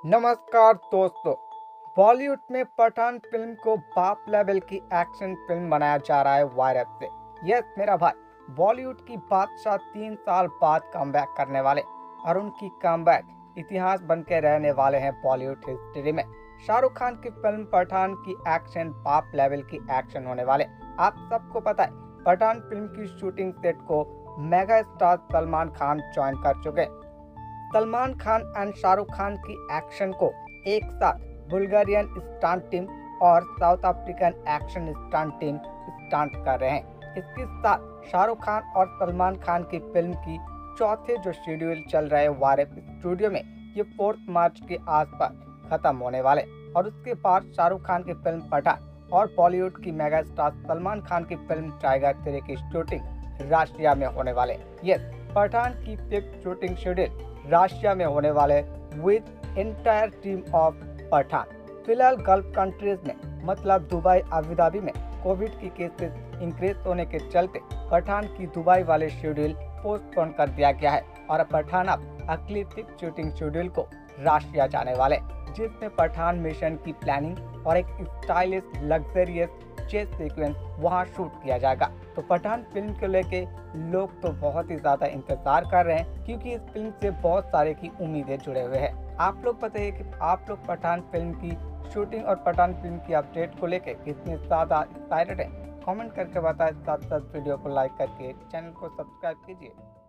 नमस्कार दोस्तों। बॉलीवुड में पठान फिल्म को बाप लेवल की एक्शन फिल्म बनाया जा रहा है वायरस से। यस मेरा भाई, बॉलीवुड की बादशाह 3 साल बाद कमबैक करने वाले और उनकी कमबैक इतिहास बन के रहने वाले हैं बॉलीवुड हिस्ट्री में। शाहरुख खान की फिल्म पठान की एक्शन बाप लेवल की एक्शन होने वाले। आप सबको पता है पठान फिल्म की शूटिंग सेट को mega star Salman Khan join कर चुके हैं। सलमान खान एंड शाहरुख खान की एक्शन को एक साथ बुल्गारियन स्टंट टीम और south African action stunt team stunt कर रहे हैं। इसके साथ शाहरुख खान और सलमान खान की फिल्म की चौथे जो शेड्यूल चल रहे वारेफ स्टूडियो में, ये 4 मार्च के आसपास खत्म होने वाले और उसके बाद शाहरुख खान की फिल्म पठान और बॉलीवुड की मेगा स्टार सलमान खान की फिल्म टाइगर 3 की शूटिंग रशिया में होने वाले। यस, पठान की 5th शूटिंग शेड्यूल रशिया में होने वाले with entire team of Pathaan. फिलहाल गल्फ कंट्रीज में मतलब दुबई अबू धाबी में कोविड की केसेस इंक्रीज होने के चलते पठान की दुबई वाले शेड्यूल पोस्टपोन कर दिया गया है और पठान अब अगली 5th शूटिंग शेड्यूल को रशिया जाने वाले, जिसमें पठान मिशन की प्लानिंग और एक स्टाइलिश लग्जरियस चेस सीक्वेंस वहां शूट किया जाएगा। तो पठान फिल्म को लेके लोग तो बहुत ही ज्यादा इंतजार कर रहे हैं, क्योंकि इस फिल्म से बहुत सारे की उम्मीदें जुड़े हुए हैं। आप लोग बताइए कि आप लोग पठान फिल्म की शूटिंग और पठान फिल्म की अपडेट को लेके कितने ज्यादा एक्साइटेड हैं? कमेंट करके बताएं। साथ साथ वीडियो को लाइक करके चैनल को सब्सक्राइब कीजिए।